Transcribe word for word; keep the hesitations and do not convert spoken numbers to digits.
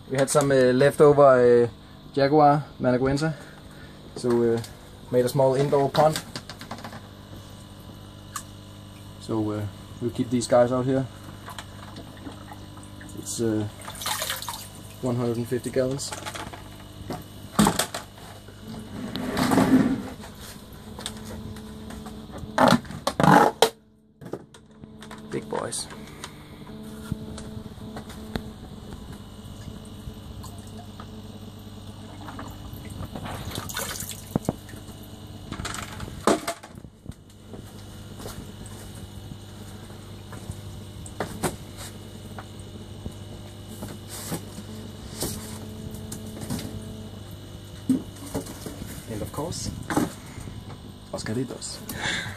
we had some uh, leftover uh, Jaguar Managuenza, so uh, made a small indoor pond. So uh, we'll keep these guys out here. It's uh, one hundred fifty gallons. Big boys. And of course, Oscaritos.